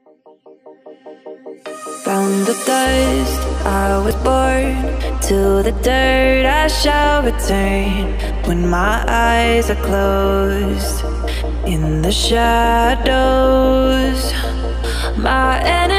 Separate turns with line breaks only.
From the dust I was born, to the dirt I shall return. When my eyes are closed in the shadows, my